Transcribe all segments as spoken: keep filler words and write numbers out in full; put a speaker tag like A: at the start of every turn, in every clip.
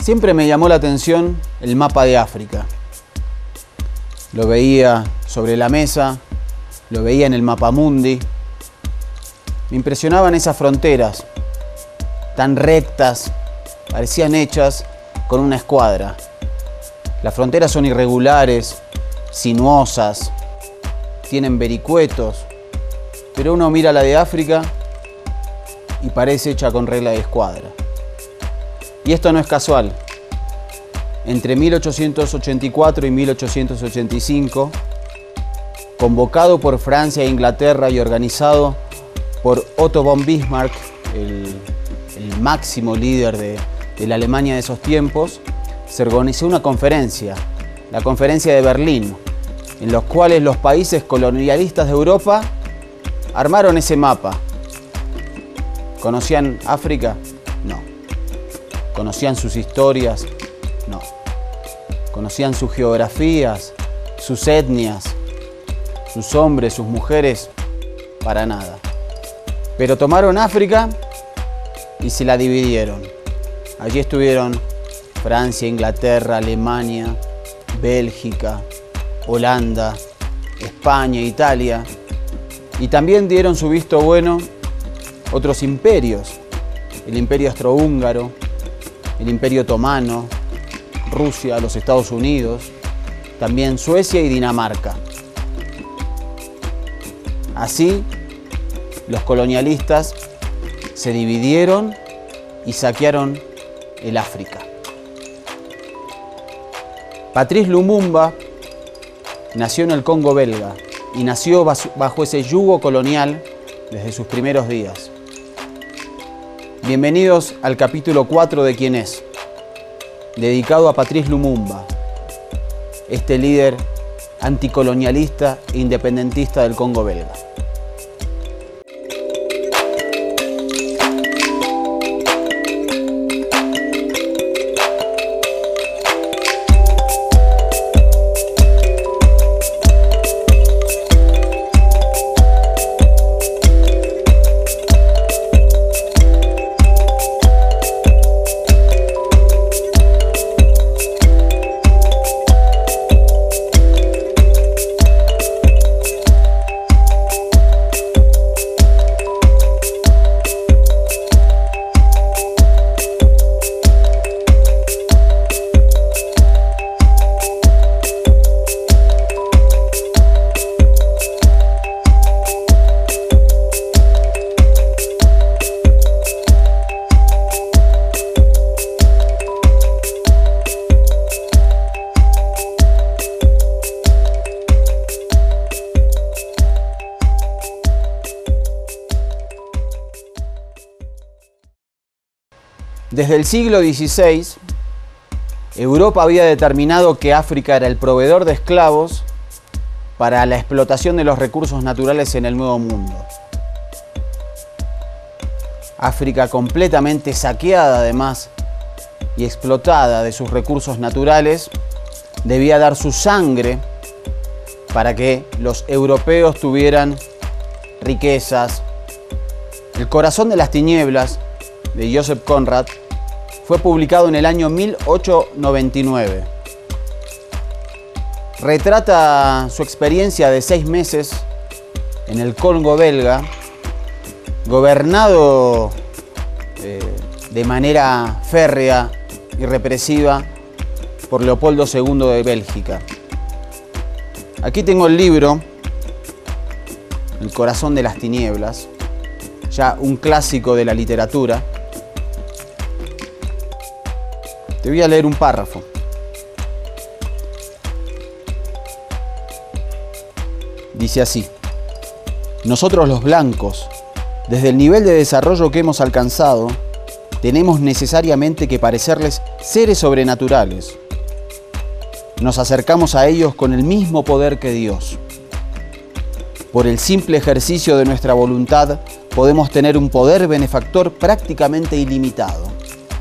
A: Siempre me llamó la atención el mapa de África. Lo veía sobre la mesa, lo veía en el mapamundi. Me impresionaban esas fronteras, tan rectas, parecían hechas con una escuadra. Las fronteras son irregulares, sinuosas, tienen vericuetos, pero uno mira la de África y parece hecha con regla de escuadra. Y esto no es casual. Entre mil ochocientos ochenta y cuatro y mil ochocientos ochenta y cinco, convocado por Francia e Inglaterra y organizado por Otto von Bismarck, el, el máximo líder de, de la Alemania de esos tiempos, se organizó una conferencia, la Conferencia de Berlín, en los cuales los países colonialistas de Europa armaron ese mapa. ¿Conocían África? No. ¿Conocían sus historias? No. ¿Conocían sus geografías, sus etnias, sus hombres, sus mujeres? Para nada. Pero tomaron África y se la dividieron. Allí estuvieron Francia, Inglaterra, Alemania, Bélgica, Holanda, España, Italia. Y también dieron su visto bueno otros imperios. El Imperio Austrohúngaro, el Imperio Otomano, Rusia, los Estados Unidos, también Suecia y Dinamarca. Así, los colonialistas se dividieron y saquearon el África. Patrice Lumumba nació en el Congo belga y nació bajo ese yugo colonial desde sus primeros días. Bienvenidos al capítulo cuatro de ¿Quién es?, dedicado a Patrice Lumumba, este líder anticolonialista e independentista del Congo belga. Desde el siglo dieciséis, Europa había determinado que África era el proveedor de esclavos para la explotación de los recursos naturales en el Nuevo Mundo. África, completamente saqueada además y explotada de sus recursos naturales, debía dar su sangre para que los europeos tuvieran riquezas. El corazón de las tinieblas, de Joseph Conrad, fue publicado en el año mil ochocientos noventa y nueve. Retrata su experiencia de seis meses en el Congo belga, gobernado eh, de manera férrea y represiva por Leopoldo segundo de Bélgica. Aquí tengo el libro, El corazón de las tinieblas, ya un clásico de la literatura. Te voy a leer un párrafo. Dice así: nosotros los blancos, desde el nivel de desarrollo que hemos alcanzado, tenemos necesariamente que parecerles seres sobrenaturales. Nos acercamos a ellos con el mismo poder que Dios. Por el simple ejercicio de nuestra voluntad, podemos tener un poder benefactor prácticamente ilimitado.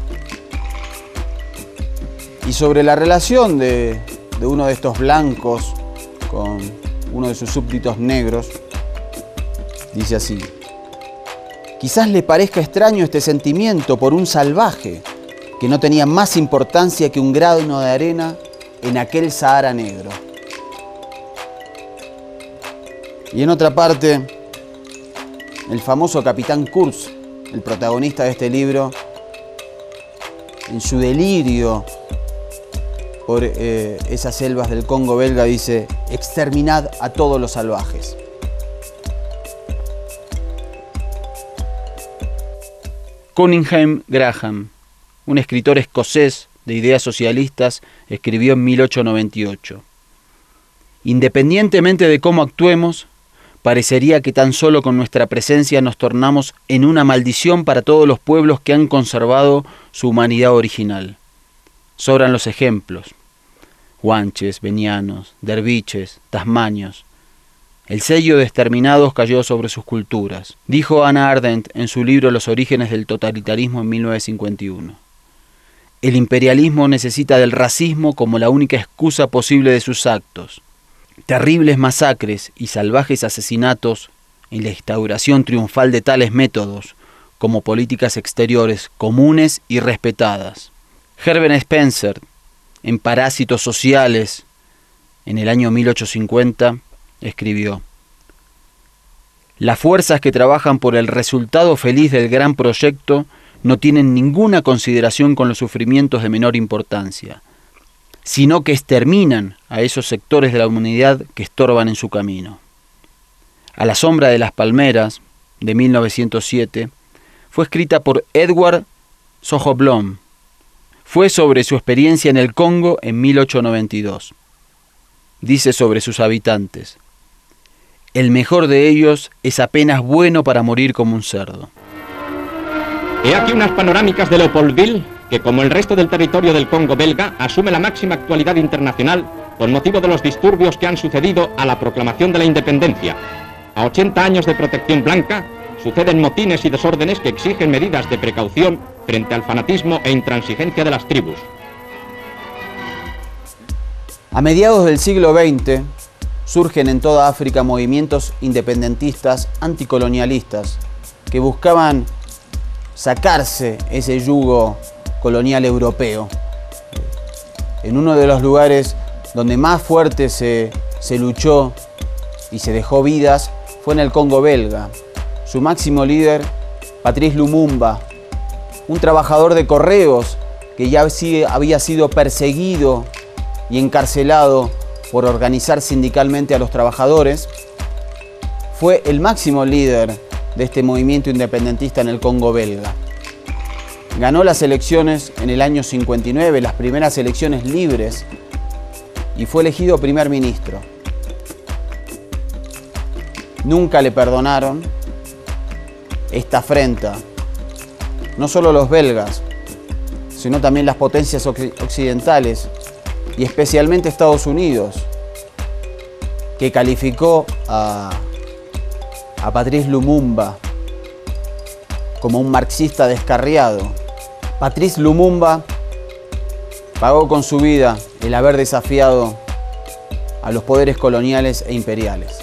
A: Y sobre la relación de, de uno de estos blancos con uno de sus súbditos negros, dice así: quizás le parezca extraño este sentimiento por un salvaje, que no tenía más importancia que un grano de arena en aquel Sahara negro. Y en otra parte, el famoso capitán Kurz, el protagonista de este libro, en su delirio por eh, esas selvas del Congo belga, dice: exterminad a todos los salvajes. Cunninghame Graham, un escritor escocés de ideas socialistas, escribió en mil ochocientos noventa y ocho: independientemente de cómo actuemos, parecería que tan solo con nuestra presencia nos tornamos en una maldición para todos los pueblos que han conservado su humanidad original. Sobran los ejemplos: guanches, benianos, derviches, tasmanios. El sello de exterminados cayó sobre sus culturas, dijo Hannah Arendt en su libro Los orígenes del totalitarismo en mil novecientos cincuenta y uno. El imperialismo necesita del racismo como la única excusa posible de sus actos. Terribles masacres y salvajes asesinatos en la instauración triunfal de tales métodos como políticas exteriores comunes y respetadas. Herbert Spencer, en Parásitos Sociales, en el año mil ochocientos cincuenta, escribió: las fuerzas que trabajan por el resultado feliz del gran proyecto no tienen ninguna consideración con los sufrimientos de menor importancia, sino que exterminan a esos sectores de la humanidad que estorban en su camino. A la sombra de las palmeras, de mil novecientos siete, fue escrita por Edward Sojoblom. Fue sobre su experiencia en el Congo en mil ochocientos noventa y dos. Dice sobre sus habitantes: el mejor de ellos es apenas bueno para morir como un cerdo.
B: He aquí unas panorámicas de Leopoldville, que como el resto del territorio del Congo belga, asume la máxima actualidad internacional con motivo de los disturbios que han sucedido a la proclamación de la independencia. A ochenta años de protección blanca, suceden motines y desórdenes que exigen medidas de precaución frente al fanatismo e intransigencia de las tribus.
A: A mediados del siglo veinte, surgen en toda África movimientos independentistas anticolonialistas que buscaban sacarse ese yugo colonial europeo. En uno de los lugares donde más fuerte se, se luchó y se dejó vidas fue en el Congo belga. Su máximo líder, Patrice Lumumba, un trabajador de correos que ya había sido perseguido y encarcelado por organizar sindicalmente a los trabajadores, fue el máximo líder de este movimiento independentista en el Congo belga. Ganó las elecciones en el año cincuenta y nueve, las primeras elecciones libres, y fue elegido primer ministro. Nunca le perdonaron esta afrenta, no solo los belgas, sino también las potencias occidentales, y especialmente Estados Unidos, que calificó a, a Patrice Lumumba como un marxista descarriado. Patrice Lumumba pagó con su vida el haber desafiado a los poderes coloniales e imperiales.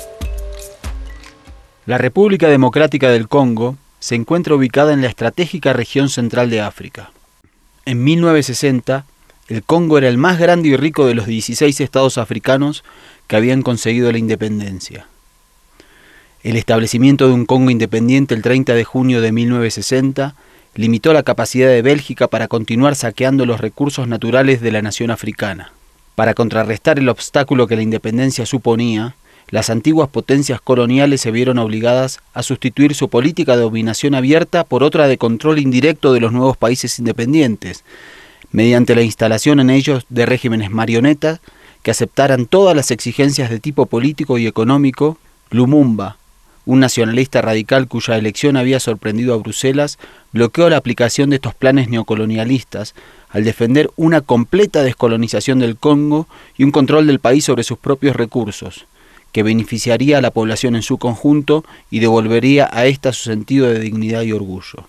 A: La República Democrática del Congo se encuentra ubicada en la estratégica región central de África. En mil novecientos sesenta, el Congo era el más grande y rico de los dieciséis estados africanos que habían conseguido la independencia. El establecimiento de un Congo independiente el treinta de junio de mil novecientos sesenta limitó la capacidad de Bélgica para continuar saqueando los recursos naturales de la nación africana. Para contrarrestar el obstáculo que la independencia suponía, las antiguas potencias coloniales se vieron obligadas a sustituir su política de dominación abierta por otra de control indirecto de los nuevos países independientes, mediante la instalación en ellos de regímenes marionetas que aceptaran todas las exigencias de tipo político y económico. Lumumba, un nacionalista radical cuya elección había sorprendido a Bruselas, bloqueó la aplicación de estos planes neocolonialistas al defender una completa descolonización del Congo y un control del país sobre sus propios recursos, que beneficiaría a la población en su conjunto y devolvería a ésta su sentido de dignidad y orgullo.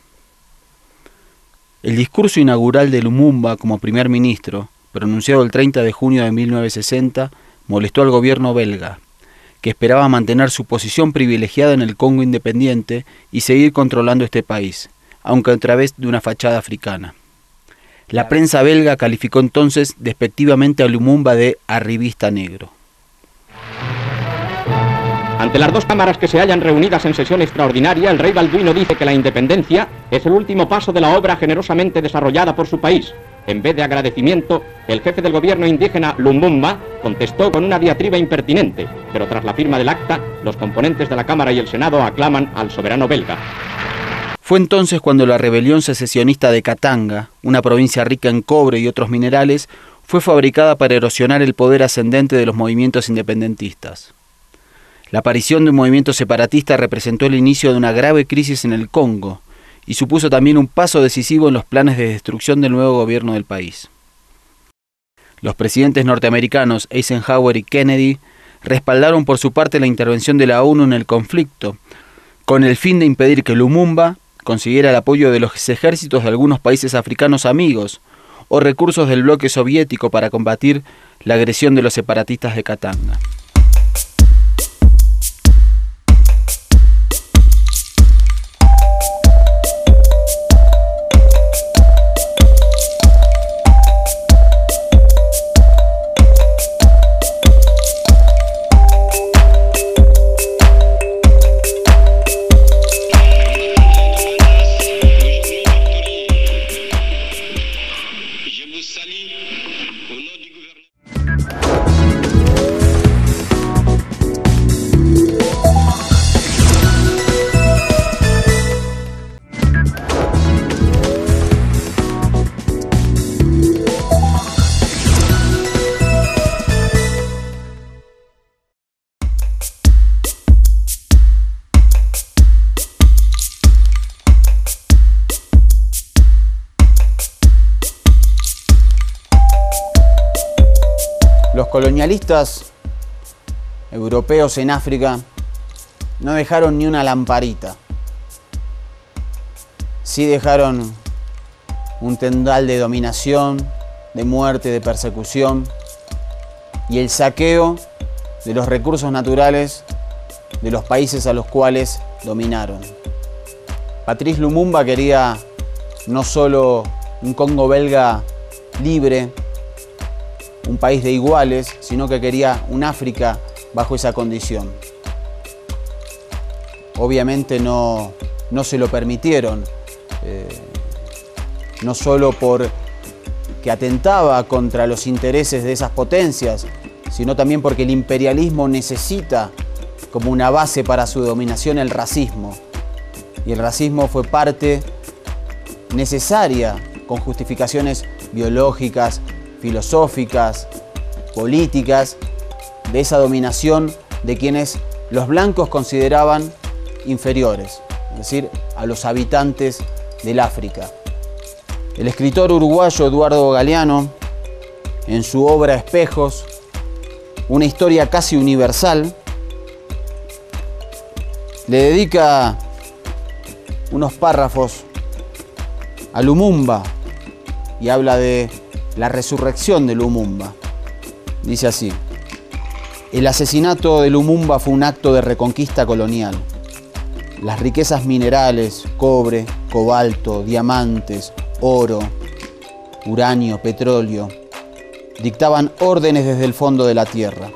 A: El discurso inaugural de Lumumba como primer ministro, pronunciado el treinta de junio de mil novecientos sesenta, molestó al gobierno belga, que esperaba mantener su posición privilegiada en el Congo independiente y seguir controlando este país, aunque a través de una fachada africana. La prensa belga calificó entonces despectivamente a Lumumba de arribista negro.
B: Ante las dos cámaras que se hallan reunidas en sesión extraordinaria, el rey Balduino dice que la independencia es el último paso de la obra generosamente desarrollada por su país. En vez de agradecimiento, el jefe del gobierno indígena Lumumba contestó con una diatriba impertinente, pero tras la firma del acta, los componentes de la Cámara y el Senado aclaman al soberano belga.
A: Fue entonces cuando la rebelión secesionista de Katanga, una provincia rica en cobre y otros minerales, fue fabricada para erosionar el poder ascendente de los movimientos independentistas. La aparición de un movimiento separatista representó el inicio de una grave crisis en el Congo y supuso también un paso decisivo en los planes de destrucción del nuevo gobierno del país. Los presidentes norteamericanos Eisenhower y Kennedy respaldaron por su parte la intervención de la ONU en el conflicto, con el fin de impedir que Lumumba consiguiera el apoyo de los ejércitos de algunos países africanos amigos o recursos del bloque soviético para combatir la agresión de los separatistas de Katanga. Los colonialistas europeos en África no dejaron ni una lamparita. Sí dejaron un tendal de dominación, de muerte, de persecución y el saqueo de los recursos naturales de los países a los cuales dominaron. Patrice Lumumba quería no solo un Congo belga libre, un país de iguales, sino que quería un África bajo esa condición. Obviamente no, no se lo permitieron, eh, no solo porque atentaba contra los intereses de esas potencias, sino también porque el imperialismo necesita como una base para su dominación el racismo. Y el racismo fue parte necesaria, con justificaciones biológicas, filosóficas, políticas, de esa dominación de quienes los blancos consideraban inferiores, es decir, a los habitantes del África. El escritor uruguayo Eduardo Galeano, en su obra Espejos, una historia casi universal, le dedica unos párrafos a Lumumba y habla de la resurrección de Lumumba. Dice así: el asesinato de Lumumba fue un acto de reconquista colonial. Las riquezas minerales, cobre, cobalto, diamantes, oro, uranio, petróleo, dictaban órdenes desde el fondo de la tierra.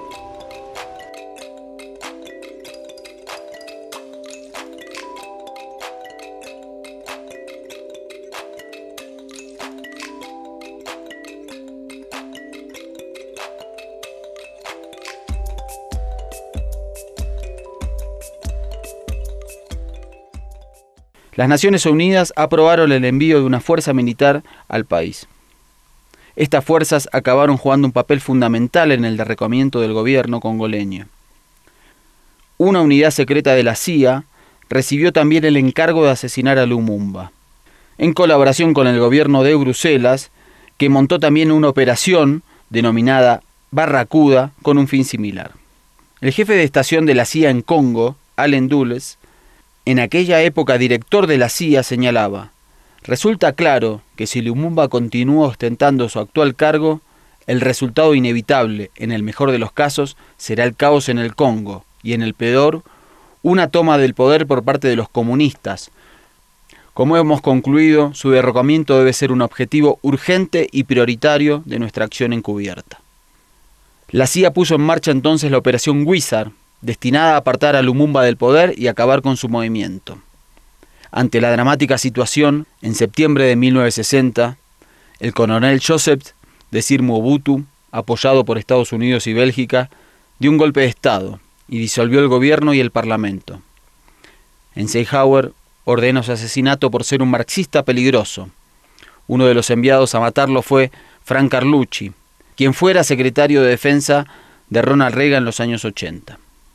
A: Las Naciones Unidas aprobaron el envío de una fuerza militar al país. Estas fuerzas acabaron jugando un papel fundamental en el derrocamiento del gobierno congoleño. Una unidad secreta de la C I A recibió también el encargo de asesinar a Lumumba, en colaboración con el gobierno de Bruselas, que montó también una operación denominada Barracuda con un fin similar. El jefe de estación de la C I A en Congo, Allen Dulles, en aquella época director de la C I A, señalaba: resulta claro que si Lumumba continúa ostentando su actual cargo, el resultado inevitable, en el mejor de los casos, será el caos en el Congo y en el peor, una toma del poder por parte de los comunistas, Como hemos concluido, su derrocamiento debe ser un objetivo urgente y prioritario de nuestra acción encubierta. La C I A puso en marcha entonces la Operación Wizard, destinada a apartar a Lumumba del poder y acabar con su movimiento. Ante la dramática situación, en septiembre de mil novecientos sesenta, el coronel Joseph Désir Mobutu, apoyado por Estados Unidos y Bélgica, dio un golpe de Estado y disolvió el gobierno y el parlamento. Eisenhower ordena su asesinato por ser un marxista peligroso. Uno de los enviados a matarlo fue Frank Carlucci, quien fuera secretario de Defensa de Ronald Reagan en los años ochenta.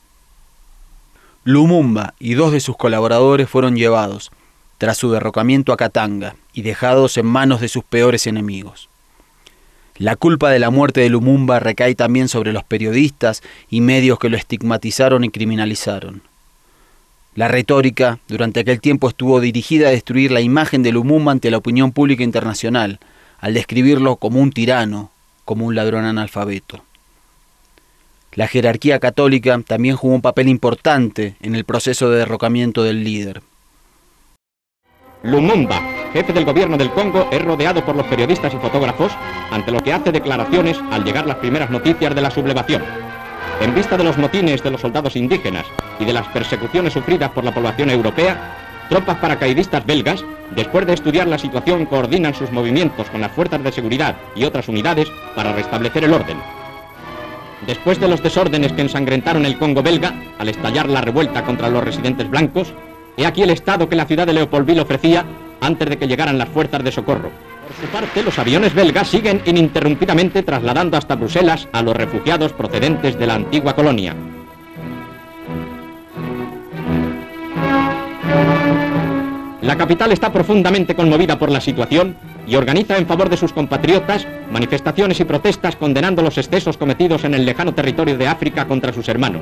A: Lumumba y dos de sus colaboradores fueron llevados, tras su derrocamiento, a Katanga y dejados en manos de sus peores enemigos. La culpa de la muerte de Lumumba recae también sobre los periodistas y medios que lo estigmatizaron y criminalizaron. La retórica durante aquel tiempo estuvo dirigida a destruir la imagen de Lumumba ante la opinión pública internacional, al describirlo como un tirano, como un ladrón analfabeto. La jerarquía católica también jugó un papel importante en el proceso de derrocamiento del líder.
B: Lumumba, jefe del gobierno del Congo, es rodeado por los periodistas y fotógrafos, ante lo que hace declaraciones al llegar las primeras noticias de la sublevación. En vista de los motines de los soldados indígenas y de las persecuciones sufridas por la población europea, tropas paracaidistas belgas, después de estudiar la situación, coordinan sus movimientos con las fuerzas de seguridad y otras unidades para restablecer el orden. Después de los desórdenes que ensangrentaron el Congo belga, al estallar la revuelta contra los residentes blancos, he aquí el estado que la ciudad de Leopoldville ofrecía antes de que llegaran las fuerzas de socorro. Por su parte, los aviones belgas siguen ininterrumpidamente trasladando hasta Bruselas a los refugiados procedentes de la antigua colonia. La capital está profundamente conmovida por la situación y organiza en favor de sus compatriotas manifestaciones y protestas condenando los excesos cometidos en el lejano territorio de África contra sus hermanos.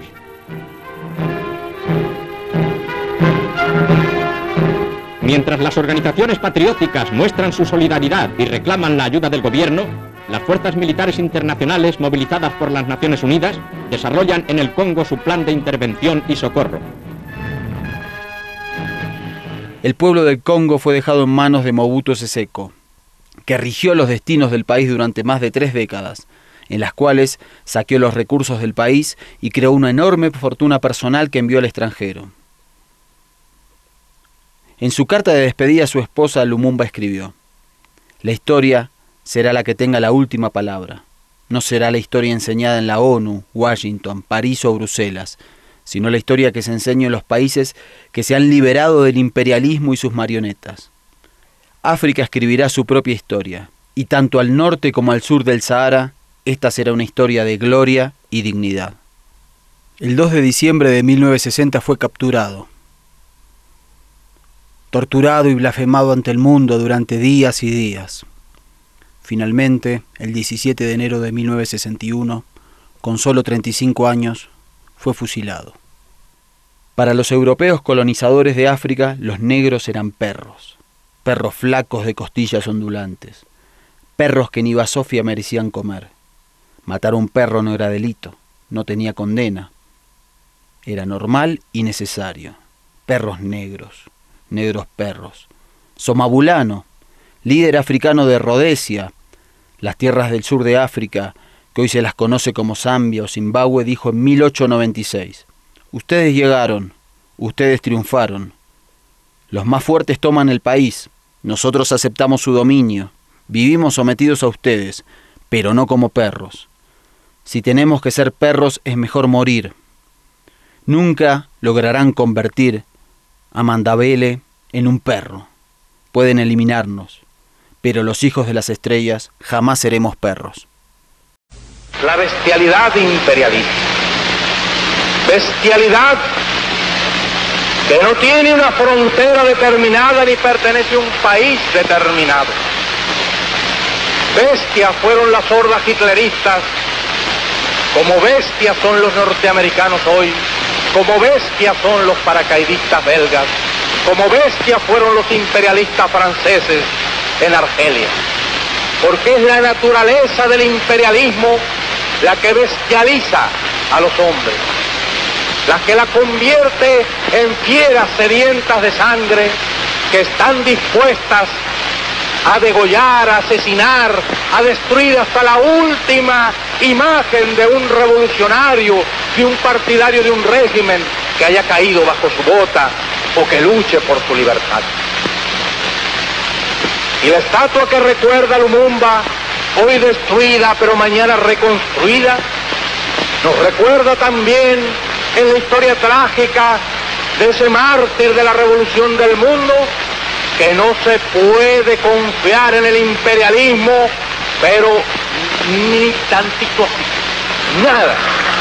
B: Mientras las organizaciones patrióticas muestran su solidaridad y reclaman la ayuda del gobierno, las fuerzas militares internacionales movilizadas por las Naciones Unidas desarrollan en el Congo su plan de intervención y socorro.
A: El pueblo del Congo fue dejado en manos de Mobutu Sese Seko, que rigió los destinos del país durante más de tres décadas, en las cuales saqueó los recursos del país y creó una enorme fortuna personal que envió al extranjero. En su carta de despedida a su esposa, Lumumba escribió: «La historia será la que tenga la última palabra. No será la historia enseñada en la ONU, Washington, París o Bruselas, sino la historia que se enseña en los países que se han liberado del imperialismo y sus marionetas. África escribirá su propia historia, y tanto al norte como al sur del Sahara, esta será una historia de gloria y dignidad». El dos de diciembre de mil novecientos sesenta fue capturado. Torturado y blasfemado ante el mundo durante días y días. Finalmente, el diecisiete de enero de mil novecientos sesenta y uno, con solo treinta y cinco años, fue fusilado. Para los europeos colonizadores de África, los negros eran perros, perros flacos de costillas ondulantes, perros que ni basofia merecían comer. Matar a un perro no era delito, no tenía condena. Era normal y necesario. Perros negros. Negros perros. Somabulano, líder africano de Rodesia, las tierras del sur de África, que hoy se las conoce como Zambia o Zimbabue, dijo en mil ochocientos noventa y seis: «Ustedes llegaron, ustedes triunfaron. Los más fuertes toman el país, nosotros aceptamos su dominio, vivimos sometidos a ustedes, pero no como perros. Si tenemos que ser perros, es mejor morir. Nunca lograrán convertir a Mandabele en un perro. Pueden eliminarnos, pero los hijos de las estrellas jamás seremos perros».
C: La bestialidad imperialista. Bestialidad que no tiene una frontera determinada ni pertenece a un país determinado. Bestias fueron las hordas hitleristas, como bestias son los norteamericanos hoy, como bestias son los paracaidistas belgas, como bestias fueron los imperialistas franceses en Argelia. Porque es la naturaleza del imperialismo la que bestializa a los hombres, la que la convierte en fieras sedientas de sangre que están dispuestas a degollar, a asesinar, a destruir hasta la última imagen de un revolucionario, de un partidario de un régimen que haya caído bajo su bota o que luche por su libertad. Y la estatua que recuerda a Lumumba, hoy destruida pero mañana reconstruida, nos recuerda también en la historia trágica de ese mártir de la revolución del mundo, que no se puede confiar en el imperialismo, pero ni tantito así, nada.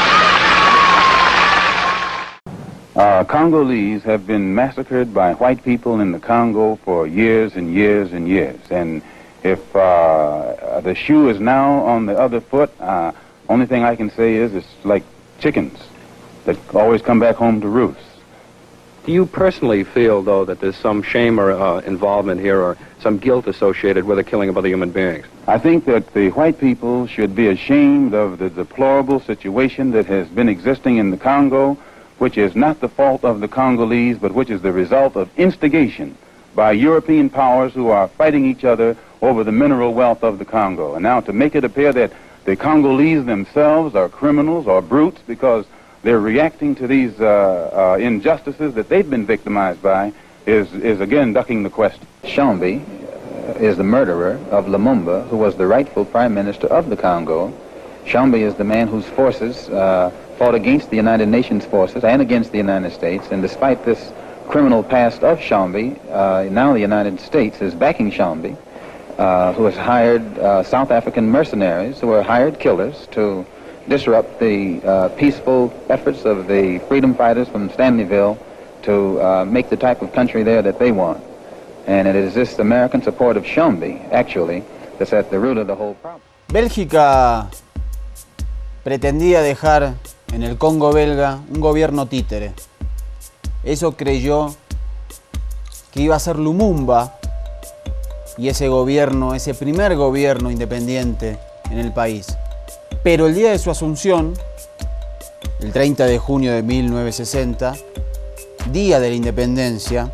D: Uh, Congolese have been massacred by white people in the Congo for years and years and years. And if uh, the shoe is now on the other foot, uh, only thing I can say is it's like chickens that always come back home to roost.
E: Do you personally feel, though, that there's some shame or uh, involvement here or some guilt associated with the killing of other human beings?
D: I think that the white people should be ashamed of the deplorable situation that has been existing in the Congo, which is not the fault of the Congolese, but which is the result of instigation by European powers who are fighting each other over the mineral wealth of the Congo. And now to make it appear that the Congolese themselves are criminals or brutes because they're reacting to these uh, uh, injustices that they've been victimized by is, is again ducking the question.
F: Shambi is the murderer of Lumumba, who was the rightful prime minister of the Congo. Shambi is the man whose forces uh, fought against the United Nations forces and against the United States, and despite this criminal past of Shambi, uh, now the United States is backing Shambi, uh, who has hired uh, South African mercenaries who are hired killers to disrupt the uh, peaceful efforts of the freedom fighters from Stanleyville to uh, make the type of country there that they want. And it is this American support of Shambi, actually, that's at the root of the whole problem.
A: Bélgica pretendía dejar en el Congo belga un gobierno títere. Eso creyó que iba a ser Lumumba y ese gobierno, ese primer gobierno independiente en el país. Pero el día de su asunción, el treinta de junio de mil novecientos sesenta, día de la independencia,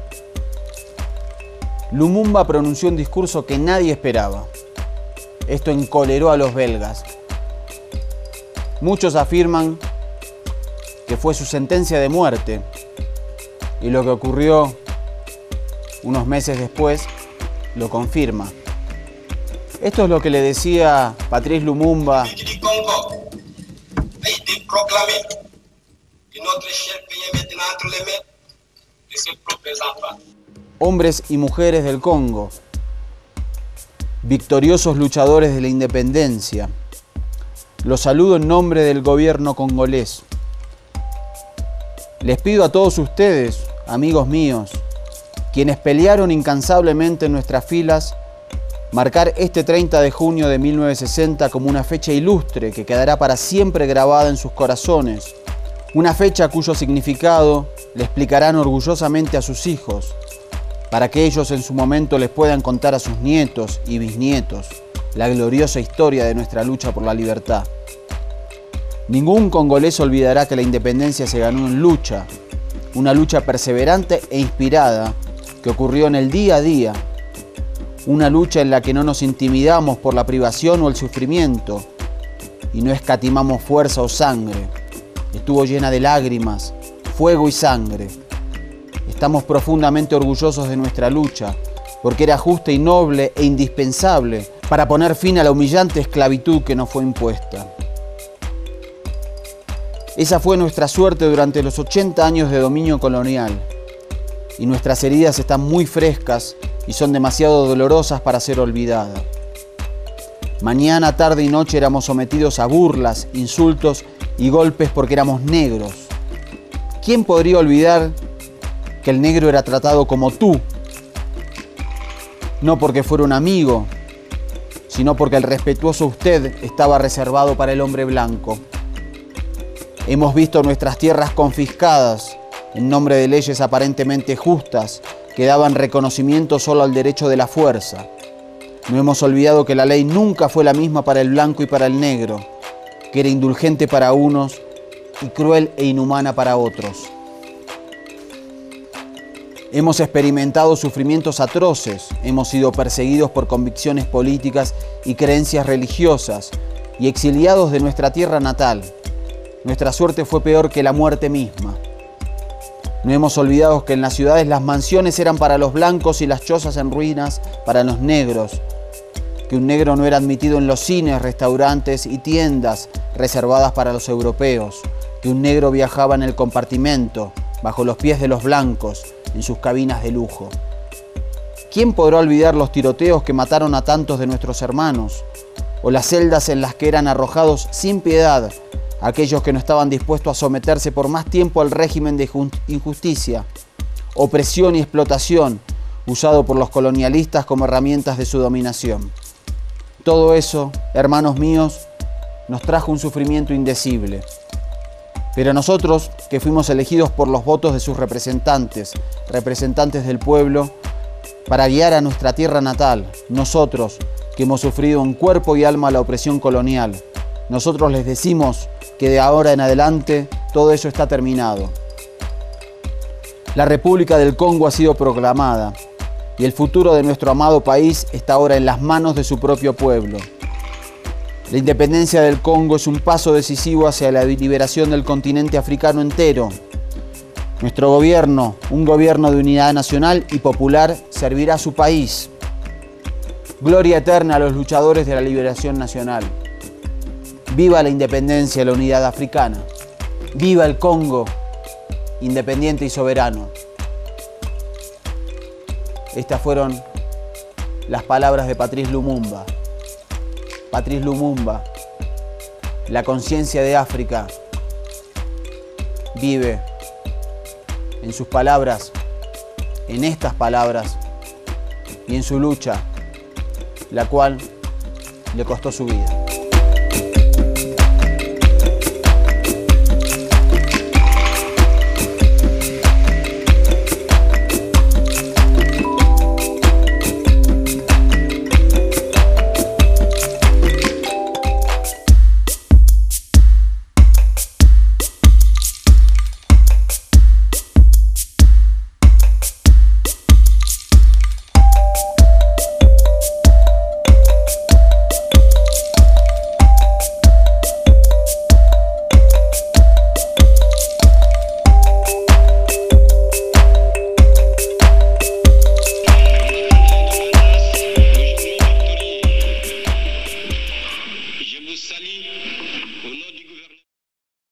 A: Lumumba pronunció un discurso que nadie esperaba. Esto encoleró a los belgas. Muchos afirman que fue su sentencia de muerte y lo que ocurrió unos meses después lo confirma. Esto es lo que le decía Patrice Lumumba hombres y mujeres del Congo, victoriosos luchadores de la independencia, los saludo en nombre del gobierno congolés. Les pido a todos ustedes, amigos míos, quienes pelearon incansablemente en nuestras filas, marcar este treinta de junio de mil novecientos sesenta como una fecha ilustre que quedará para siempre grabada en sus corazones, una fecha cuyo significado le explicarán orgullosamente a sus hijos, para que ellos en su momento les puedan contar a sus nietos y bisnietos la gloriosa historia de nuestra lucha por la libertad. Ningún congolés olvidará que la independencia se ganó en lucha, una lucha perseverante e inspirada que ocurrió en el día a día, una lucha en la que no nos intimidamos por la privación o el sufrimiento y no escatimamos fuerza o sangre. Estuvo llena de lágrimas, fuego y sangre. Estamos profundamente orgullosos de nuestra lucha, porque era justa y noble e indispensable para poner fin a la humillante esclavitud que nos fue impuesta. Esa fue nuestra suerte durante los ochenta años de dominio colonial, y nuestras heridas están muy frescas y son demasiado dolorosas para ser olvidadas. Mañana, tarde y noche éramos sometidos a burlas, insultos y golpes porque éramos negros. ¿Quién podría olvidar que el negro era tratado como tú? No porque fuera un amigo, sino porque el respetuoso usted estaba reservado para el hombre blanco. Hemos visto nuestras tierras confiscadas en nombre de leyes aparentemente justas que daban reconocimiento solo al derecho de la fuerza. No hemos olvidado que la ley nunca fue la misma para el blanco y para el negro, que era indulgente para unos y cruel e inhumana para otros. Hemos experimentado sufrimientos atroces, hemos sido perseguidos por convicciones políticas y creencias religiosas y exiliados de nuestra tierra natal. Nuestra suerte fue peor que la muerte misma. No hemos olvidado que en las ciudades las mansiones eran para los blancos y las chozas en ruinas para los negros, que un negro no era admitido en los cines, restaurantes y tiendas reservadas para los europeos, que un negro viajaba en el compartimento, bajo los pies de los blancos, en sus cabinas de lujo. ¿Quién podrá olvidar los tiroteos que mataron a tantos de nuestros hermanos? O las celdas en las que eran arrojados sin piedad aquellos que no estaban dispuestos a someterse por más tiempo al régimen de injusticia, opresión y explotación usado por los colonialistas como herramientas de su dominación. Todo eso, hermanos míos, nos trajo un sufrimiento indecible. Pero nosotros, que fuimos elegidos por los votos de sus representantes, representantes del pueblo, para guiar a nuestra tierra natal, nosotros, que hemos sufrido en cuerpo y alma la opresión colonial, nosotros les decimos que de ahora en adelante todo eso está terminado. La República del Congo ha sido proclamada y el futuro de nuestro amado país está ahora en las manos de su propio pueblo. La independencia del Congo es un paso decisivo hacia la liberación del continente africano entero. Nuestro gobierno, un gobierno de unidad nacional y popular, servirá a su país. Gloria eterna a los luchadores de la liberación nacional. Viva la independencia y la unidad africana. Viva el Congo, independiente y soberano. Estas fueron las palabras de Patrice Lumumba. Patrice Lumumba, la conciencia de África, vive en sus palabras, en estas palabras y en su lucha, la cual le costó su vida.